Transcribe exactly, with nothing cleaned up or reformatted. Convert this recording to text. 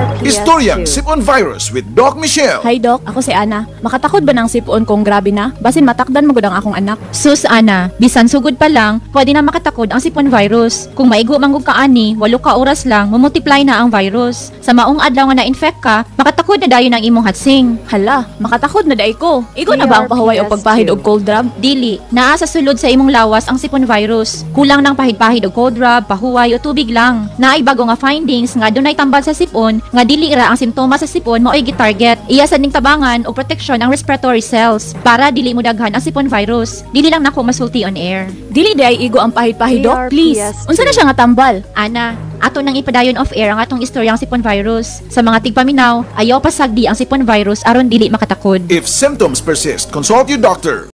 Istoryang Sipon Virus with Doc Michelle. Hi Doc, ako si Ana. Makatakod ba ng sipon kung grabe na? Basin matakdan magud ang akong anak. Sus Ana, bisan sugod pa lang, pwede na makatakod ang sipon virus. Kung maigo manggug ka ani, walo ka oras lang, mamultiply na ang virus. Sa maong adlaw nga na-infect ka, makatakod na dayon ang imong hatsing. Hala, makatakod na day ko. Igo na ba ang pahuway o pagpahid og cold drop? Dili, naa sa sulod sa imong lawas ang sipon virus. Kulang ng pahid-pahid og cold drop, pahuway o tubig lang. Naay bago nga findings nga dunay tambal sa sipon nga dili ra ang simptomas sa sipon mao'y gitarget. Iya sad ning tabangan og proteksyon ang respiratory cells para dili mo daghan ang sipon virus. Dili lang nako masulti on air. Dili day igo ang pahid-pahid Doc, please. Unsa na siya nga tambal? Ana, ato nang ipadayon off air ang atong istoryang sipon virus. Sa mga tigpaminaw, ayaw pasagdi ang sipon virus aron dili makatakod. If symptoms persist, consult your doctor.